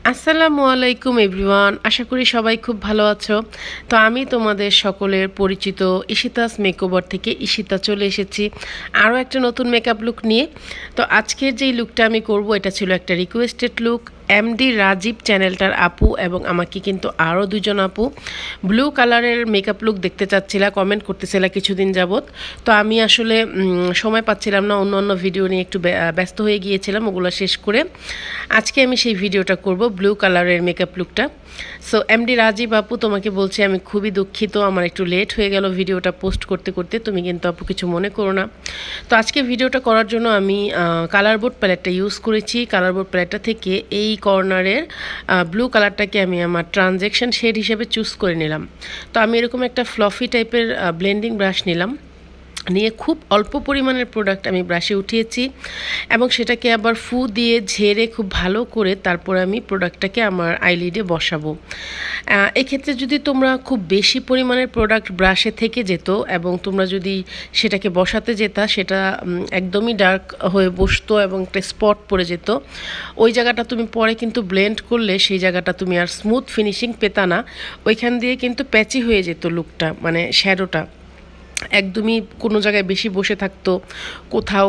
আসসালামুয়ালাইকুম everyone, আশা করি সবাই খুব ভালো আছো। তো আমি তোমাদের সকলের পরিচিত ইশিতাস মেকওভার থেকে ইশিতা চলে এসেছি আরও একটা নতুন মেকআপ লুক নিয়ে। তো আজকের যেই লুকটা আমি করব এটা ছিল একটা রিকোয়েস্টেড লুক। এমডি রাজীব চ্যানেলটার আপু এবং আমাকে কিন্তু আরও দুজন আপু ব্লু কালারের মেকআপ লুক দেখতে চাচ্ছিলা, কমেন্ট করতেছিল কিছুদিন যাবত। তো আমি আসলে সময় পাচ্ছিলাম না, অন্য অন্য ভিডিও নিয়ে একটু ব্যস্ত হয়ে গিয়েছিলাম। ওগুলো শেষ করে আজকে আমি সেই ভিডিওটা করব, ব্লু কালারের মেকআপ লুকটা। সো এমডি রাজীব আপু, তোমাকে বলছি আমি খুবই দুঃখিত, আমার একটু লেট হয়ে গেল ভিডিওটা পোস্ট করতে করতে। তুমি কিন্তু আপু কিছু মনে করো না। তো আজকে ভিডিওটা করার জন্য আমি কালার বোর্ড প্যালেটটা ইউজ করেছি। কালার বোর্ড প্যালেটটা থেকে এই কর্নারের ব্লু কালারটাকে আমি আমার ট্রানজ্যাকশন শেড হিসেবে চুজ করে নিলাম। তো আমি এরকম একটা ফ্লফি টাইপের ব্লেন্ডিং ব্রাশ নিলাম, নিয়ে খুব অল্প পরিমাণের প্রোডাক্ট আমি ব্রাশে উঠিয়েছি এবং সেটাকে আবার ফু দিয়ে ঝেড়ে খুব ভালো করে তারপর আমি প্রোডাক্টটাকে আমার আইলিডে বসাবো। এক্ষেত্রে যদি তোমরা খুব বেশি পরিমাণের প্রোডাক্ট ব্রাশে থেকে যেত এবং তোমরা যদি সেটাকে বসাতে যেতা, সেটা একদমই ডার্ক হয়ে বসতো এবং একটা স্পট পড়ে যেত। ওই জায়গাটা তুমি পরে কিন্তু ব্লেন্ড করলে সেই জায়গাটা তুমি আর স্মুথ ফিনিশিং পেতা না, ওইখান দিয়ে কিন্তু প্যাচি হয়ে যেত লুকটা, মানে শ্যাডোটা একদমই কোনো জায়গায় বেশি বসে থাকতো, কোথাও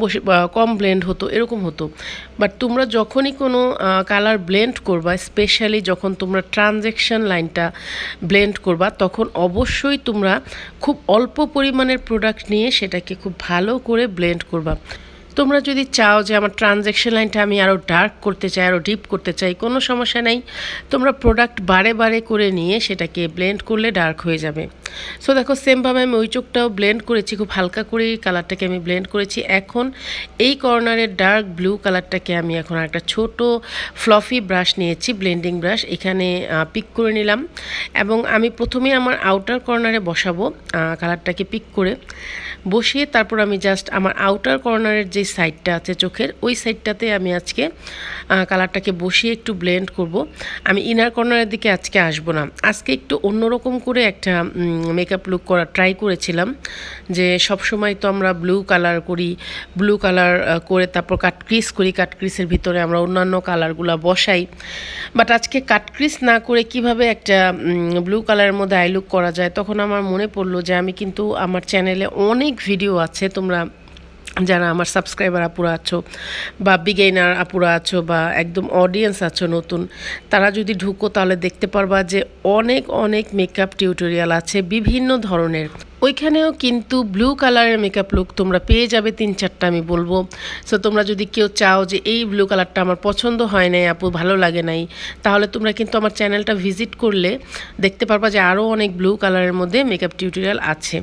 কম ব্লেন্ড হতো, এরকম হতো। বাট তোমরা যখনই কোনো কালার ব্লেন্ড করবা, স্পেশালি যখন তোমরা ট্রানজ্যাকশন লাইনটা ব্লেন্ড করবা, তখন অবশ্যই তোমরা খুব অল্প পরিমাণের প্রোডাক্ট নিয়ে সেটাকে খুব ভালো করে ব্লেন্ড করবা। তোমরা যদি চাও যে আমার ট্রানজ্যাকশন লাইনটা আমি আরও ডার্ক করতে চাই, আরও ডিপ করতে চাই, কোনো সমস্যা নাই। তোমরা প্রোডাক্ট বারে বারে করে নিয়ে সেটাকে ব্লেন্ড করলে ডার্ক হয়ে যাবে। সো দেখো, সেমভাবে আমি ওই চোখটাও ব্লেন্ড করেছি, খুব হালকা করে কালারটাকে আমি ব্লেন্ড করেছি। এখন এই কর্নারের ডার্ক ব্লু কালারটাকে আমি এখন একটা ছোট ফ্লফি ব্রাশ নিয়েছি, ব্লেন্ডিং ব্রাশ, এখানে পিক করে নিলাম এবং আমি প্রথমে আমার আউটার কর্নারে বসাবো। কালারটাকে পিক করে বসিয়ে তারপর আমি জাস্ট আমার আউটার কর্নারের যে সাইডটা আছে চোখের, ওই সাইডটাতে আমি আজকে কালারটাকে বসিয়ে একটু ব্লেন্ড করব। আমি ইনার কর্নারের দিকে আজকে আসবো না। আজকে একটু অন্যরকম করে একটা মেকআপ লুক করা ট্রাই করেছিলাম, যে সব সময় তো আমরা ব্লু কালার করি, ব্লু কালার করে তারপর কাট ক্রিস করি, কাট ক্রিসের ভিতরে আমরা অন্যান্য কালারগুলো বসাই। বাট আজকে কাট ক্রিস না করে কিভাবে একটা ব্লু কালারের মধ্যে আই লুক করা যায়, তখন আমার মনে পড়লো যে আমি কিন্তু আমার চ্যানেলে অনেক ভিডিও আছে, তোমরা যারা আমার সাবস্ক্রাইবার আপুরা আছো বা বিগেইনার আপুরা আছো বা একদম অডিয়েন্স আছো নতুন, তারা যদি ঢুকো তাহলে দেখতে পারবা যে অনেক অনেক মেকআপ টিউটোরিয়াল আছে বিভিন্ন ধরনের। ওইখানেও কিন্তু ব্লু কালারের মেকআপ লুক তোমরা পেয়ে যাবে 3-4টা আমি বলবো। সো তোমরা যদি কেউ চাও যে এই ব্লু কালারটা আমার পছন্দ হয় নাই আপু, ভালো লাগে নাই, তাহলে তোমরা কিন্তু আমার চ্যানেলটা ভিজিট করলে দেখতে পারবা যে আরও অনেক ব্লু কালারের মধ্যে মেকআপ টিউটোরিয়াল আছে।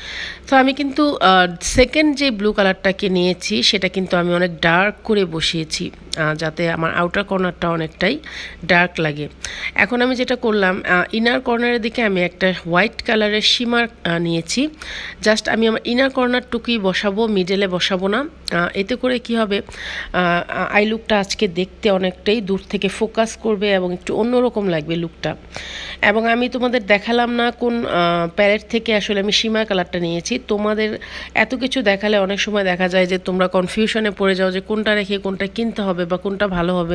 তো আমি কিন্তু সেকেন্ড যে ব্লু কালারটাকে নিয়েছি সেটা কিন্তু আমি অনেক ডার্ক করে বসিয়েছি, যাতে আমার আউটার কর্নারটা অনেকটাই ডার্ক লাগে। এখন আমি যেটা করলাম, ইনার কর্নারের দিকে আমি একটা হোয়াইট কালারের শিমার নিয়েছি। জাস্ট আমি আমার ইনার কর্নারটুকুই বসাবো, মিডলে বসাবো না। এতে করে কি হবে, আই লুকটা আজকে দেখতে অনেকটাই দূর থেকে ফোকাস করবে এবং একটু অন্যরকম লাগবে লুকটা। এবং আমি তোমাদের দেখালাম না কোন প্যালেট থেকে আসলে আমি শিমা কালারটা নিয়েছি। তোমাদের এত কিছু দেখালে অনেক সময় দেখা যায় যে তোমরা কনফিউশনে পড়ে যাও যে কোনটা রেখে কোনটা কিনতে হবে বা কোনটা ভালো হবে।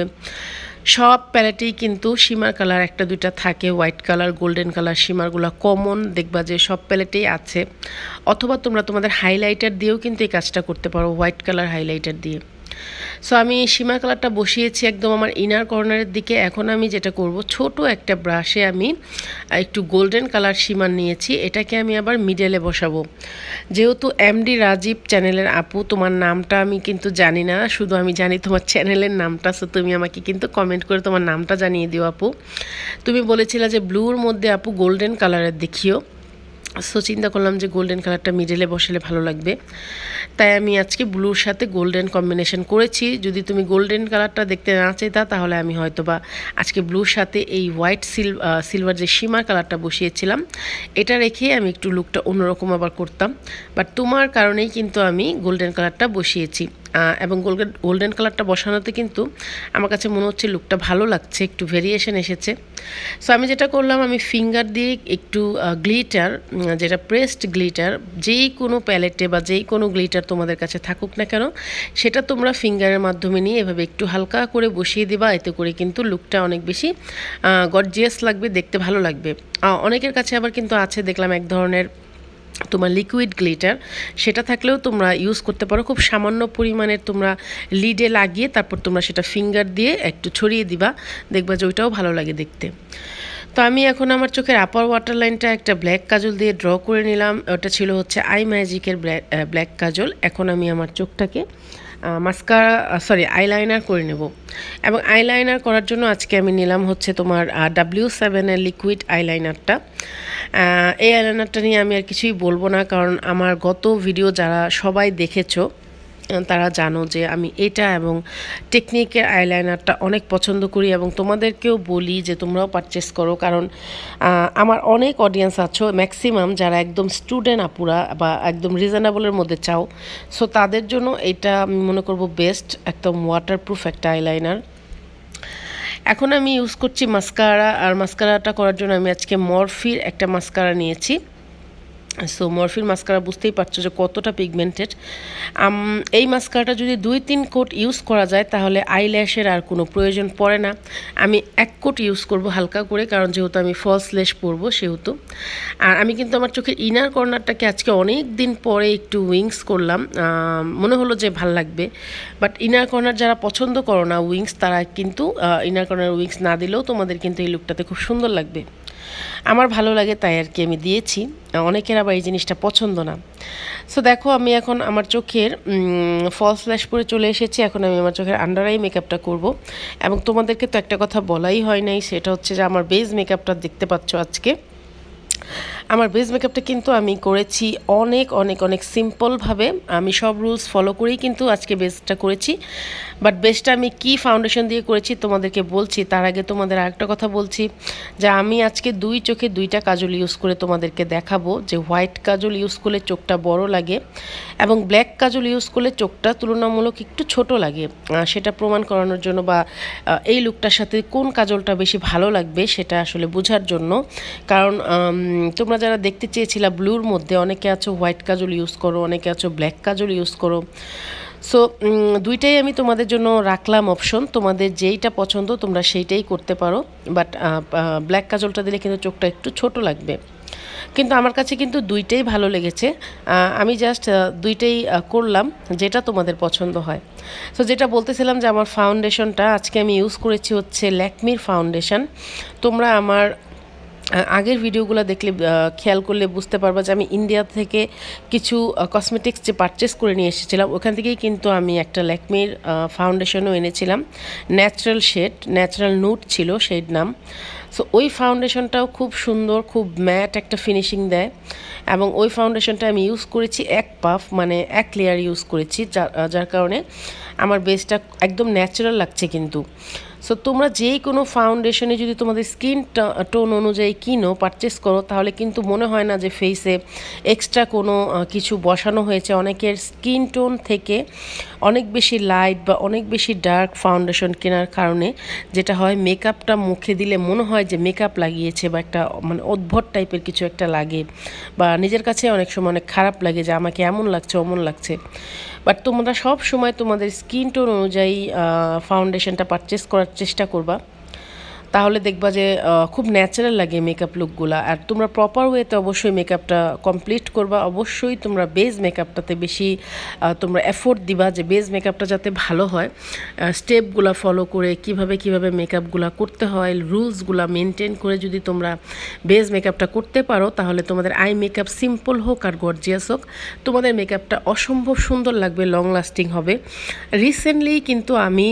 সব প্যালেটেই কিন্তু শিমার কালার 1-2টা থাকে, হোয়াইট কালার, গোল্ডেন কালার শিমারগুলো কমন, দেখবা যে সব প্যালেটেই আছে। অথবা তোমরা তোমাদের হাইলাইটার দিয়েও কিন্তু এই কাজটা করতে পারো, হোয়াইট কালার হাইলাইটার দিয়ে। সো আমি শিমা কালারটা বসিয়েছি একদম আমার ইনার কর্নারের দিকে। এখন আমি যেটা করব, ছোট একটা ব্রাশে আমি একটু গোল্ডেন কালার শিমার নিয়েছি, এটাকে আমি আবার মিডলে বসাবো। যেহেতু এমডি রাজীব চ্যানেলের আপু, তোমার নামটা আমি কিন্তু জানি না, শুধু আমি জানি তোমার চ্যানেলের নামটা। সো তুমি আমাকে কিন্তু কমেন্ট করে তোমার নামটা জানিয়ে দিও আপু। তুমি বলেছিলে যে ব্লুর মধ্যে আপু গোল্ডেন কালারের দেখিও। সো চিন্তা করলাম যে গোল্ডেন কালারটা মিডলে বসালে ভালো লাগবে, তাই আমি আজকে ব্লুর সাথে গোল্ডেন কম্বিনেশন করেছি। যদি তুমি গোল্ডেন কালারটা দেখতে না চাইতা, তাহলে আমি হয়তো বা আজকে ব্লুর সাথে এই হোয়াইট সিলভার যে শিমার কালারটা বসিয়েছিলাম, এটা রেখে আমি একটু লুকটা অন্যরকম আবার করতাম। বাট তোমার কারণেই কিন্তু আমি গোল্ডেন কালারটা বসিয়েছি। এবং গোল্ডেন কালারটা বসানোতে কিন্তু আমার কাছে মনে হচ্ছে লুকটা ভালো লাগছে, একটু ভেরিয়েশন এসেছে। সো আমি যেটা করলাম, আমি ফিঙ্গার দিয়ে একটু গ্লিটার, যেটা প্রেসড গ্লিটার, যেই কোনো প্যালেটে বা যেই কোনো গ্লিটার তোমাদের কাছে থাকুক না কেন, সেটা তোমরা ফিঙ্গারের মাধ্যমে নিয়ে এভাবে একটু হালকা করে বসিয়ে দিবা। এতে করে কিন্তু লুকটা অনেক বেশি গর্জিয়াস লাগবে, দেখতে ভালো লাগবে। অনেকের কাছে আবার কিন্তু আছে দেখলাম এক ধরনের তোমার লিকুইড গ্লিটার, সেটা থাকলেও তোমরা ইউজ করতে পারো। খুব সামান্য পরিমাণের তোমরা লিডে লাগিয়ে তারপর তোমরা সেটা ফিঙ্গার দিয়ে একটু ছড়িয়ে দিবা, দেখবা যে ওইটাও ভালো লাগে দেখতে। তো আমি এখন আমার চোখের আপার ওয়াটার লাইনটা একটা ব্ল্যাক কাজল দিয়ে ড্র করে নিলাম। ওটা ছিল হচ্ছে আই ম্যাজিকের ব্ল্যাক কাজল। এখন আমি আমার চোখটাকে মাস্কারা আইলাইনার করে নেব। এবং আইলাইনার করার জন্য আজকে আমি নিলাম হচ্ছে তোমার W7 লিকুইড আইলাইনারটা। এই আইলাইনারটা নিয়ে আমি আর কিছুই বলবো না, কারণ আমার গত ভিডিও যারা সবাই দেখেছো তারা জানো যে আমি এটা এবং টেকনিকের আইলাইনারটা অনেক পছন্দ করি, এবং তোমাদেরকেও বলি যে তোমরাও পারচেস করো, কারণ আমার অনেক অডিয়েন্স আছো, ম্যাক্সিমাম যারা একদম স্টুডেন্ট আপুরা বা একদম রিজনেবলের মধ্যে চাও। সো তাদের জন্য এটা আমি মনে করব বেস্ট, একদম ওয়াটারপ্রুফ একটা আইলাইনার। এখন আমি ইউজ করছি মাস্কারা, আর মাস্কারাটা করার জন্য আমি আজকে মরফির একটা মাস্কারা নিয়েছি। সো মরফির মাস্কারা বুঝতেই পারছো যে কতটা পিগমেন্টেড। এই মাস্কারাটা যদি 2-3 কোট ইউজ করা যায় তাহলে আইল্যাশের আর কোনো প্রয়োজন পড়ে না। আমি 1 কোট ইউজ করব হালকা করে, কারণ যেহেতু আমি ফলস ল্যাশ পরবো সেহেতু। আর আমি কিন্তু আমার চোখের ইনার কর্নারটাকে আজকে অনেক দিন পরে একটু উইংস করলাম, মনে হলো যে ভাল লাগবে। বাট ইনার কর্নার যারা পছন্দ করো না উইংস, তারা কিন্তু ইনার কর্নার উইংস না দিলেও তোমাদের কিন্তু এই লুকটাতে খুব সুন্দর লাগবে। আমার ভালো লাগে তাই আর কি আমি দিয়েছি, অনেকের আবার এই জিনিসটা পছন্দ না। সো দেখো আমি এখন আমার চোখের ফলস ল্যাশ পরে চলে এসেছি। এখন আমি আমার চোখের আন্ডার আই মেকআপটা করব। এবং তোমাদেরকে তো একটা কথা বলাই হয় নাই, সেটা হচ্ছে যে আমার বেস মেকআপটা দেখতে পাচ্ছ আজকে। আমার বেস মেকআপটা কিন্তু আমি করেছি অনেক অনেক অনেক সিম্পলভাবে, আমি সব রুলস ফলো করেই কিন্তু আজকে বেসটা করেছি। বাট বেসটা আমি কি ফাউন্ডেশন দিয়ে করেছি তোমাদেরকে বলছি, তার আগে তোমাদের আরেকটা কথা বলছি যে আমি আজকে 2 চোখে 2টা কাজল ইউজ করে তোমাদেরকে দেখাবো যে হোয়াইট কাজল ইউজ করলে চোখটা বড় লাগে এবং ব্ল্যাক কাজল ইউজ করলে চোখটা তুলনামূলক একটু ছোট লাগে। সেটা প্রমাণ করানোর জন্য বা এই লুকটার সাথে কোন কাজলটা বেশি ভালো লাগবে সেটা আসলে বোঝার জন্য। কারণ তোমরা যারা দেখতে চেয়েছিলা ব্লুর মধ্যে, অনেকে আছো হোয়াইট কাজল ইউজ করো, অনেকে আছো ব্ল্যাক কাজল ইউজ করো। সো দুইটাই আমি তোমাদের জন্য রাখলাম অপশন, তোমাদের যেইটা পছন্দ তোমরা সেইটাই করতে পারো। বাট ব্ল্যাক কাজলটা দিলে কিন্তু চোখটা একটু ছোট লাগবে, কিন্তু আমার কাছে কিন্তু দুইটাই ভালো লেগেছে। আমি জাস্ট দুইটাই করলাম, যেটা তোমাদের পছন্দ হয়। সো যেটা বলতেছিলাম যে আমার ফাউন্ডেশনটা আজকে আমি ইউজ করেছি হচ্ছে ল্যাকমির ফাউন্ডেশন। তোমরা আমার আগের ভিডিওগুলো দেখলে খেয়াল করলে বুঝতে পারবা যে আমি ইন্ডিয়া থেকে কিছু কসমেটিক্স যে পারচেস করে নিয়ে এসেছিলাম, ওখান থেকেই কিন্তু আমি একটা ল্যাকমির ফাউন্ডেশনও এনেছিলাম। ন্যাচারাল শেড, ন্যাচারাল নুড ছিল শেড নাম। সো ওই ফাউন্ডেশনটাও খুব সুন্দর, খুব ম্যাট একটা ফিনিশিং দেয়। এবং ওই ফাউন্ডেশনটা আমি ইউজ করেছি 1 পাফ, মানে 1 লেয়ার ইউজ করেছি, যার কারণে আমার বেসটা একদম ন্যাচারাল লাগছে কিন্তু। সো তোমরা যেই কোনো ফাউন্ডেশনে যদি তোমাদের স্কিন টোন অনুযায়ী কিনো, পারচেস করো, তাহলে কিন্তু মনে হয় না যে ফেসে এক্সট্রা কোনো কিছু বসানো হয়েছে। অনেকের স্কিন টোন থেকে অনেক বেশি লাইট বা অনেক বেশি ডার্ক ফাউন্ডেশন কেনার কারণে যেটা হয়, মেকআপটা মুখে দিলে মনে হয় যে মেকআপ লাগিয়েছে বা একটা মানে অদ্ভুত টাইপের কিছু একটা লাগে, বা নিজের কাছে অনেক সময় অনেক খারাপ লাগে যে আমাকে এমন লাগছে অমন লাগছে। বাট তোমরা সব সময় তোমাদের স্কিন টোন অনুযায়ী ফাউন্ডেশনটা পারচেস করার চেষ্টা করবা, তাহলে দেখবা যে খুব ন্যাচারাল লাগে মেকআপ লুকগুলো। আর তোমরা প্রপার ওয়েতে অবশ্যই মেকআপটা কমপ্লিট করবা। অবশ্যই তোমরা বেস মেকআপটাতে বেশি তোমরা এফোর্ট দিবা যে বেস মেকআপটা যাতে ভালো হয়। স্টেপগুলো ফলো করে কিভাবে মেকআপগুলো করতে হয়, রুলসগুলো মেনটেন করে যদি তোমরা বেস মেকআপটা করতে পারো, তাহলে তোমাদের আই মেকআপ সিম্পল হোক আর গর্জিয়াস হোক, তোমাদের মেকআপটা অসম্ভব সুন্দর লাগবে, লং লাস্টিং হবে। রিসেন্টলি কিন্তু আমি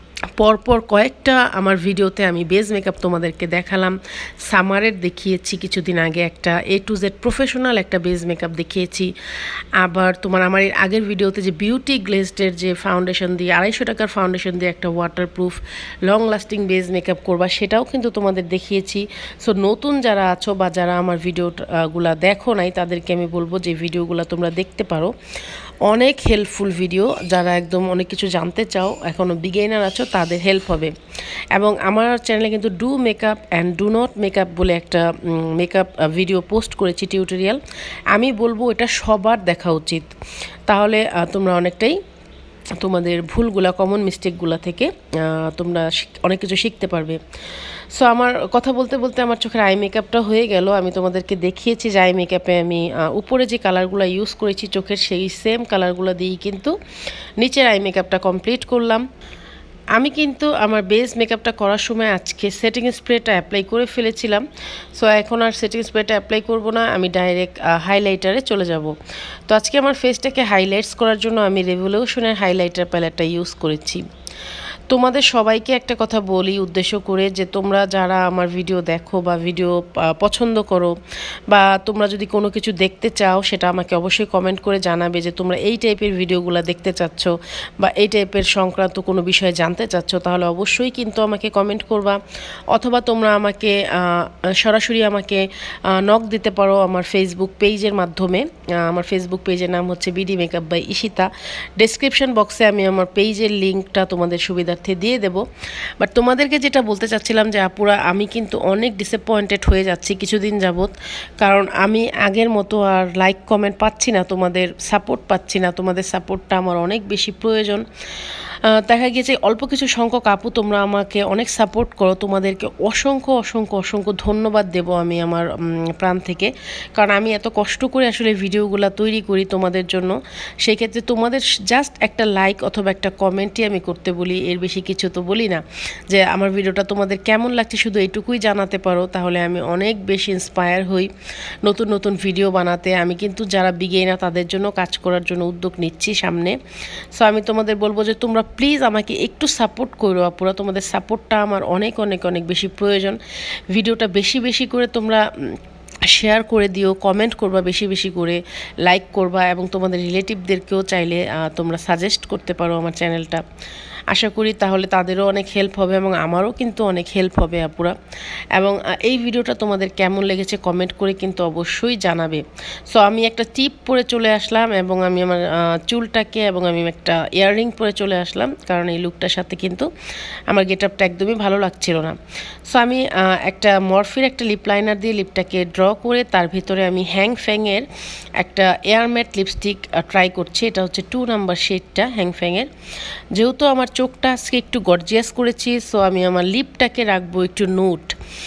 পরপর কয়েকটা আমার ভিডিওতে আমি বেস মেকআপ তোমাদেরকে দেখালাম। সামারের দেখিয়েছি কিছুদিন আগে, একটা A to Z প্রফেশনাল একটা বেস মেকআপ দেখিয়েছি। আবার তোমার আমার এর আগের ভিডিওতে যে বিউটি গ্লেজডের যে ফাউন্ডেশন দিয়ে 250 টাকার ফাউন্ডেশন দিয়ে একটা waterproof long lasting base makeup করবা, সেটাও কিন্তু তোমাদের দেখিয়েছি। সো নতুন যারা আছো বা যারা আমার ভিডিওগুলো দেখো নাই, তাদেরকে আমি বলবো যে ভিডিওগুলো তোমরা দেখতে পারো। অনেক হেল্পফুল ভিডিও। যারা একদম অনেক কিছু জানতে চাও, এখনও বিগিনার আছো, তাদের হেল্প হবে। এবং আমার চ্যানেলে কিন্তু do makeup and do not makeup বলে একটা মেকআপ ভিডিও পোস্ট করেছি, টিউটোরিয়াল। আমি বলবো এটা সবার দেখা উচিত, তাহলে তোমরা অনেকটাই তোমাদের ভুলগুলা, কমন মিস্টেকগুলা থেকে তোমরা অনেক কিছু শিখতে পারবে। সো আমার কথা বলতে বলতে আমার চোখের আই মেকআপটা হয়ে গেল। আমি তোমাদেরকে দেখিয়েছি যে আই মেকআপে আমি উপরে যে কালারগুলো ইউজ করেছি চোখের, সেই সেম কালারগুলো দিয়েই কিন্তু নিচের আই মেকআপটা কমপ্লিট করলাম। আমি কিন্তু আমার বেস মেকআপটা করার সময় আজকে সেটিং স্প্রেটা অ্যাপ্লাই করে ফেলেছিলাম। সো এখন আর সেটিং স্প্রেটা অ্যাপ্লাই করব না, আমি ডাইরেক্ট হাইলাইটারে চলে যাব। তো আজকে আমার ফেসটাকে হাইলাইটস করার জন্য আমি রেভলিউশনের হাইলাইটার প্যালেটটা ইউজ করেছি। তোমাদের সবাইকে একটা কথা বলি উদ্দেশ্য করে, যে তোমরা যারা আমার ভিডিও দেখো বা ভিডিও পছন্দ করো, বা তোমরা যদি কোনো কিছু দেখতে চাও, সেটা আমাকে অবশ্যই কমেন্ট করে জানাবে যে তোমরা এই টাইপের ভিডিওগুলো দেখতে চাচ্ছ বা এই টাইপের সংক্রান্ত কোনো বিষয়ে জানতে চাচ্ছ। তাহলে অবশ্যই কিন্তু আমাকে কমেন্ট করবা, অথবা তোমরা আমাকে সরাসরি আমাকে নক দিতে পারো আমার ফেসবুক পেজের মাধ্যমে। আমার ফেসবুক পেজের নাম হচ্ছে BD makeup by Ishita. Description বক্সে আমি আমার পেজের লিঙ্কটা তোমাদের সুবিধার্থে দিয়ে দেব। বাট তোমাদেরকে যেটা বলতে চাচ্ছিলাম যে আপুরা, আমি কিন্তু অনেক ডিসঅ্যাপয়েন্টেড হয়ে যাচ্ছি কিছুদিন যাবত, কারণ আমি আগের মতো আর লাইক কমেন্ট পাচ্ছি না, তোমাদের সাপোর্ট পাচ্ছি না। তোমাদের সাপোর্টটা আমার অনেক বেশি প্রয়োজন। দেখা গিয়েছে অল্প কিছু সংখ্যক আপু তোমরা আমাকে অনেক সাপোর্ট করো, তোমাদেরকে অসংখ্য অসংখ্য অসংখ্য ধন্যবাদ দেব আমি আমার প্রাণ থেকে। কারণ আমি এত কষ্ট করে আসলে ভিডিওগুলো তৈরি করি তোমাদের জন্য, সেই ক্ষেত্রে তোমাদের জাস্ট একটা লাইক অথবা একটা কমেন্টই আমি করতে বলি, এর বেশি কিছু তো বলি না। যে আমার ভিডিওটা তোমাদের কেমন লাগছে শুধু এইটুকুই জানাতে পারো, তাহলে আমি অনেক বেশি ইন্সপায়ার হই নতুন নতুন ভিডিও বানাতে। আমি কিন্তু যারা বিগিনার তাদের জন্য কাজ করার জন্য উদ্যোগ নিচ্ছি সামনে। সো আমি তোমাদের বলবো যে তোমরা প্লিজ আমাকে একটু সাপোর্ট করো আপুরা, তোমাদের সাপোর্টটা আমার অনেক অনেক অনেক বেশি প্রয়োজন। ভিডিওটা বেশি বেশি করে তোমরা শেয়ার করে দিও, কমেন্ট করবা বেশি বেশি করে, লাইক করবা, এবং তোমাদের রিলেটিভদেরকেও চাইলে তোমরা সাজেস্ট করতে পারো আমার চ্যানেলটা। আশা করি তাহলে তাদেরও অনেক হেল্প হবে এবং আমারও কিন্তু অনেক হেল্প হবে আপুরা। এবং এই ভিডিওটা তোমাদের কেমন লেগেছে কমেন্ট করে কিন্তু অবশ্যই জানাবে। সো আমি একটা টিপ পরে চলে আসলাম, এবং আমি আমার চুলটাকে, এবং আমি একটা ইয়াররিং পরে চলে আসলাম, কারণ এই লুকটার সাথে কিন্তু আমার গেটআপটা একদমই ভালো লাগছিল না। সো আমি একটা মরফির একটা লিপ লাইনার দিয়ে লিপটাকে ড্র করে তার ভিতরে আমি হ্যাং ফ্যাংয়ের একটা এয়ার ম্যাট লিপস্টিক ট্রাই করছি। এটা হচ্ছে 2 নাম্বার শেডটা হ্যাং ফ্যাংয়ের। যেহেতু আমার চোখটা আজকে একটু গর্জিয়াস করেছি, সো আমি আমার লিপটাকে রাখবো একটু নুট,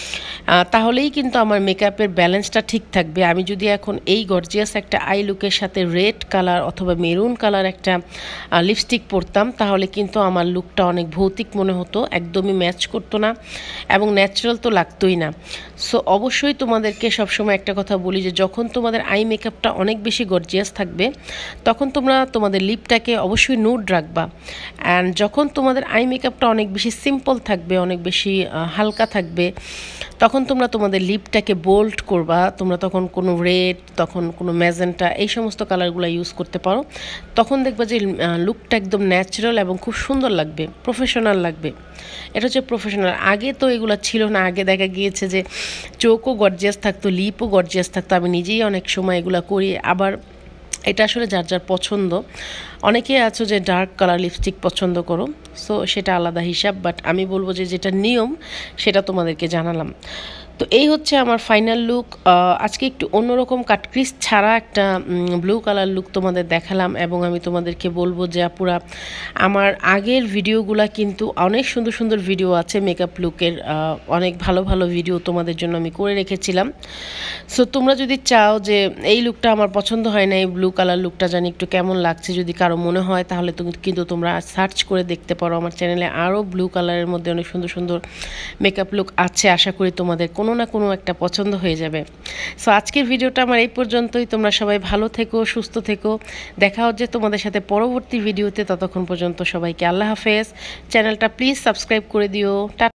তাহলেই কিন্তু আমার মেকআপের ব্যালেন্সটা ঠিক থাকবে। আমি যদি এখন এই গর্জিয়াস একটা আই লুকের সাথে রেড কালার অথবা মেরুন কালার একটা লিপস্টিক পরতাম, তাহলে কিন্তু আমার লুকটা অনেক ভৌতিক মনে হতো, একদমই ম্যাচ করতো না, এবং ন্যাচারাল তো লাগতোই না। সো অবশ্যই তোমাদেরকে সবসময় একটা কথা বলি, যে যখন তোমাদের আই মেকআপটা অনেক বেশি গর্জিয়াস থাকবে, তখন তোমরা তোমাদের লিপটাকে অবশ্যই নুড রাখবা। অ্যান্ড যখন তোমাদের আই মেকআপটা অনেক বেশি সিম্পল থাকবে, অনেক বেশি হালকা থাকবে, তখন তোমরা তোমাদের লিপটাকে বোল্ড করবা। তোমরা তখন কোনো রেড, তখন কোনো ম্যাজেন্টা, এই সমস্ত কালারগুলো ইউজ করতে পারো। তখন দেখবা যে লুকটা একদম ন্যাচারাল এবং খুব সুন্দর লাগবে, প্রফেশনাল লাগবে। এটা হচ্ছে প্রফেশনাল। আগে তো এগুলো ছিল না, আগে দেখা গিয়েছে যে চোখও গর্জিয়াস থাকতো, লিপও গর্জিয়াস থাকতো। আমি নিজেই অনেক সময় এগুলো করি। আবার এটা আসলে যার যার পছন্দ, অনেকে আছো যে ডার্ক কালার লিপস্টিক পছন্দ করো, সো সেটা আলাদা হিসাব। বাট আমি বলবো যে যেটা নিয়ম সেটা তোমাদেরকে জানালাম। তো এই হচ্ছে আমার ফাইনাল লুক। আজকে একটু অন্যরকম কাটক্রিজ ছাড়া একটা ব্লু কালার লুক তোমাদের দেখালাম, এবং আমি তোমাদেরকে বলবো যে আপুরা, আমার আগের ভিডিওগুলো কিন্তু অনেক সুন্দর সুন্দর ভিডিও আছে মেকআপ লুকের, অনেক ভালো ভালো ভিডিও তোমাদের জন্য আমি করে রেখেছিলাম। সো তোমরা যদি চাও যে এই লুকটা আমার পছন্দ হয় না, এই ব্লু কালার লুকটা জানি একটু কেমন লাগছে, যদি কারো মনে হয়, তাহলে কিন্তু তোমরা সার্চ করে দেখতে পারো। আমার চ্যানেলে আরও ব্লু কালারের মধ্যে অনেক সুন্দর সুন্দর মেকআপ লুক আছে। আশা করি তোমাদের কোনো না কোনো একটা পছন্দ হয়ে যাবে। সো আজকের ভিডিওটা আমার এই পর্যন্তই। তোমরা সবাই ভালো থেকো, সুস্থ থেকো। দেখা হচ্ছে তোমাদের সাথে পরবর্তী ভিডিওতে। ততক্ষণ পর্যন্ত সবাইকে আল্লাহ হাফেজ। চ্যানেলটা প্লিজ সাবস্ক্রাইব করে দিও।